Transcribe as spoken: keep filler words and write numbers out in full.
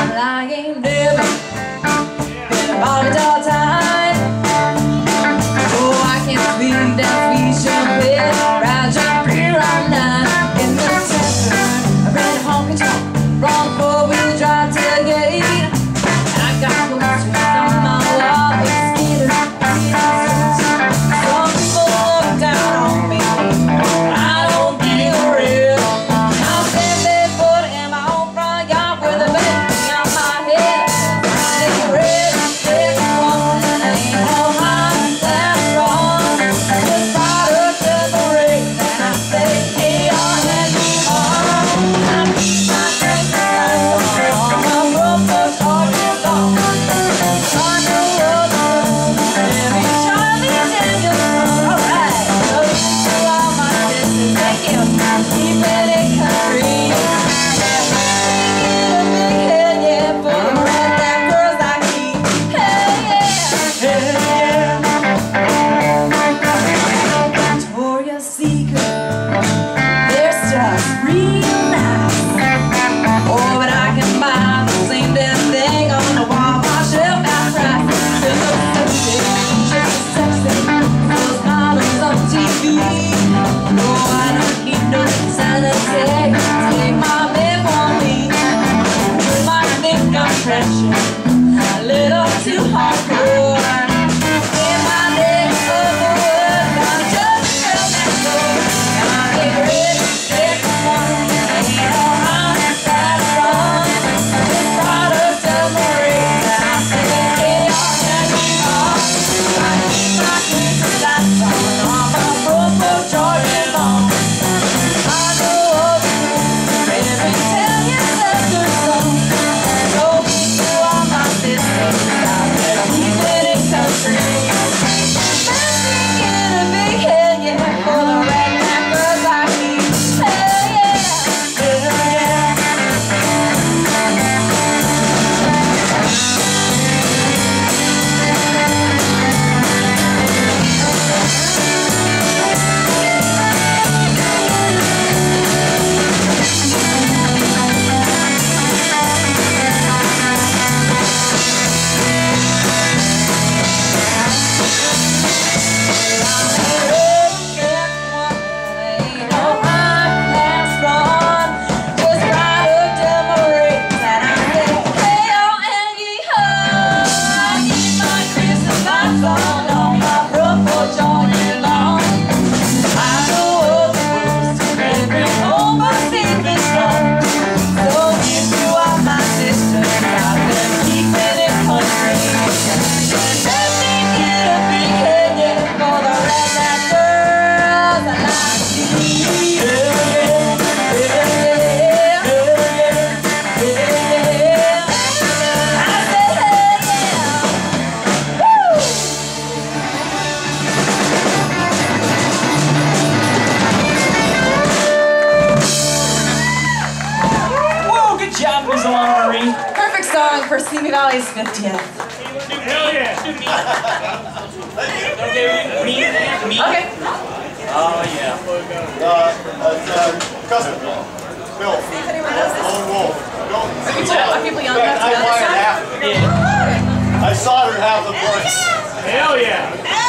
lying there in a body all time. Oh, I can't speak that we should be right up here all night in the center. I ran home control, wrong four-wheel drive to the gate. I got posters on my wall, it's scared of some people look down on me. I don't give a rip. I'm standing foot in my own front yard with a baby on my head. I ain't ready, this woman ain't no high, that's wrong. This product of the race, and I say, hey, all that you are. I keep my drinking lights on, my rope was all too long. I know what's wrong, every Charlie Daniels. Alright, so to all my sisters, thank you, keeping it country. Get a big head, yeah, for the redneck girls like me. Hey, yeah, hey, yeah. Victoria's Secret, their stuff's real nice. Oh, but I can buy the same damn thing on the Walmart shelf at price. They're so sexy, just so sexy, those models on T V. Oh, I don't need no sanity, take my man for me. You might think I'm crashing a little too hardcore. In my neck of the woods, I'm just a girl next door. I'm a red, red one, ain't no high, that's wrong. This product of the race, and I say, hey, all that you are. I keep my Christmas lights on, on my Brooklyn, Georgia lawn. I know all the rules, every tell you that's good song. So big to all my sisters out there, keeping it country. Let's get a big head, yeah, for the redneck girls like me. Hell yeah, hell yeah. Perfect song for Simi Valley's fiftieth. Hell yeah! Okay. Oh yeah. Uh, it's uh, custom. Bill. See if anyone knows this. Lone Wolf. Are people, are people young enough to I know this wired song? half. Yeah. I soldered half the place. Hell yeah!